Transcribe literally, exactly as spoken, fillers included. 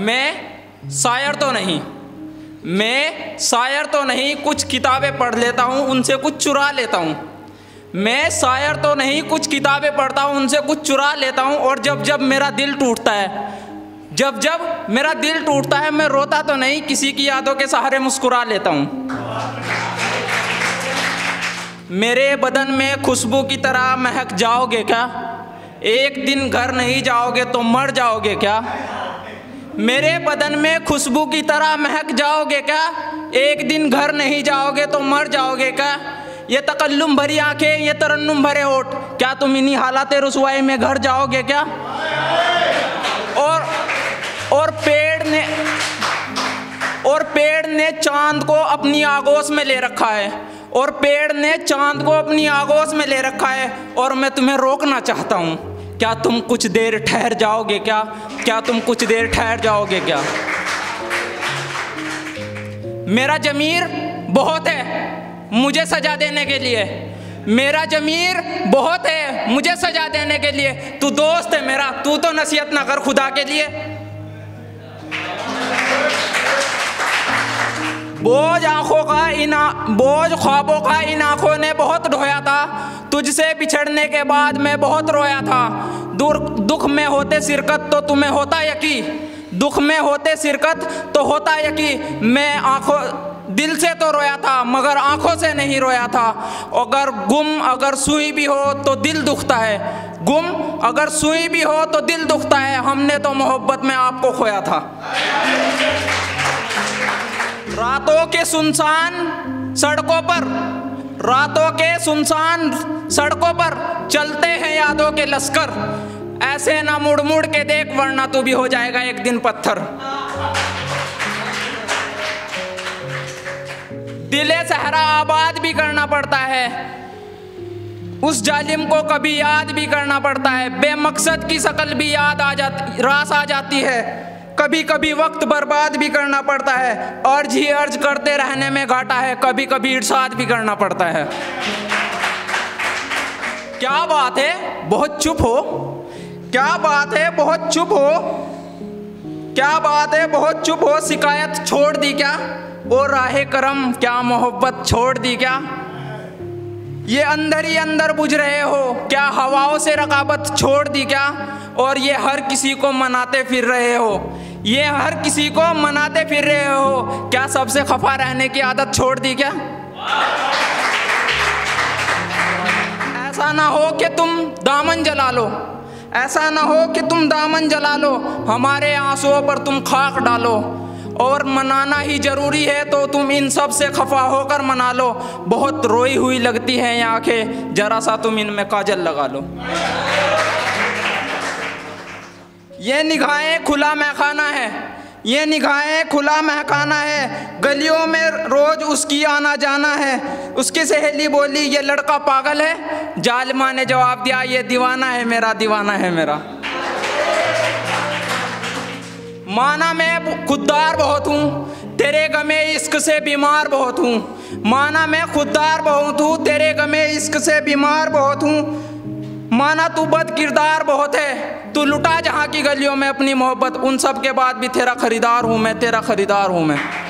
मैं शायर तो नहीं मैं शायर तो नहीं कुछ किताबें पढ़ लेता हूँ, उनसे कुछ चुरा लेता हूँ। मैं शायर तो नहीं कुछ किताबें पढ़ता हूँ, उनसे कुछ चुरा लेता हूँ। और जब जब मेरा दिल टूटता है जब जब मेरा दिल टूटता है मैं रोता तो नहीं, किसी की यादों के सहारे मुस्कुरा लेता हूँ। मेरे बदन में खुशबू की तरह महक जाओगे क्या? एक दिन घर नहीं जाओगे तो मर जाओगे क्या? मेरे बदन में खुशबू की तरह महक जाओगे क्या? एक दिन घर नहीं जाओगे तो मर जाओगे क्या? ये तकल्लुम भरी आंखें, ये तरन्नुम भरे होठ, क्या तुम इन्हीं हालात रुसवाई में घर जाओगे क्या? और और पेड़ ने और पेड़ ने चांद को अपनी आगोश में ले रखा है और पेड़ ने चांद को अपनी आगोश में ले रखा है और मैं तुम्हें रोकना चाहता हूँ। क्या तुम कुछ देर ठहर जाओगे क्या? क्या तुम कुछ देर ठहर जाओगे क्या? मेरा ज़मीर बहुत है मुझे सजा देने के लिए, मेरा ज़मीर बहुत है मुझे सजा देने के लिए। तू दोस्त है मेरा, तू तो नसीहत ना कर खुदा के लिए। बोझ आंखों का इना बोझ ख्वाबों का इन आंखों ने बहुत ढोया था, तुझसे बिछड़ने के बाद मैं बहुत रोया था। दूर दुख में होते शिरकत तो तुम्हें होता यकी, दुख में होते शिरकत तो होता यकी। मैं आंखों दिल से तो रोया था मगर आंखों से नहीं रोया था। अगर गुम अगर सुई भी हो तो दिल दुखता है, गुम अगर सुई भी हो तो दिल दुखता है। हमने तो मोहब्बत में आपको खोया था। रातों के सुनसान सड़कों पर रातों के सुनसान सड़कों पर चलते हैं यादों के लश्कर। ऐसे ना मुड़ मुड़ के देख वरना तू भी हो जाएगा एक दिन पत्थर। दिले सहरा आबाद भी करना पड़ता है, उस जालिम को कभी याद भी करना पड़ता है। बेमकसद की शकल भी याद आ जाती रास आ जाती है, कभी कभी वक्त बर्बाद भी करना पड़ता है। अर्ज ही अर्ज करते रहने में घाटा है, कभी कभी इरशाद भी करना पड़ता है। क्या बात है बहुत चुप हो, क्या बात है बहुत चुप हो, क्या बात है बहुत चुप हो। शिकायत छोड़ दी क्या और राहे करम, क्या मोहब्बत छोड़ दी क्या? ये अंदर ही अंदर बुझ रहे हो, क्या हवाओं से रकाबत छोड़ दी क्या? और ये हर किसी को मनाते फिर रहे हो, ये हर किसी को मनाते फिर रहे हो, क्या सबसे खफा रहने की आदत छोड़ दी क्या? ऐसा ना हो कि तुम दामन जला लो, ऐसा ना हो कि तुम दामन जला लो, हमारे आंसुओं पर तुम खाक डालो। और मनाना ही जरूरी है तो तुम इन सब से खफा होकर मना लो। बहुत रोई हुई लगती हैं ये आंखें, जरा सा तुम इनमें काजल लगा लो। ये निगाहें खुला महखाना है, ये निगाहें खुला महकाना है, गलियों में रोज उसकी आना जाना है। उसकी सहेली बोली ये लड़का पागल है, जालिमा ने जवाब दिया ये दीवाना है मेरा, दीवाना है मेरा। माना मैं खुददार बहुत हूँ, तेरे गमे इश्क से बीमार बहुत हूँ। माना मैं खुददार बहुत हूँ, तेरे गमे इश्क से बीमार बहुत हूँ। माना तू बद किरदार बहुत है, तू लुटा जहाँ की गलियों में अपनी मोहब्बत, उन सब के बाद भी तेरा खरीदार हूँ मैं, तेरा खरीदार हूँ मैं।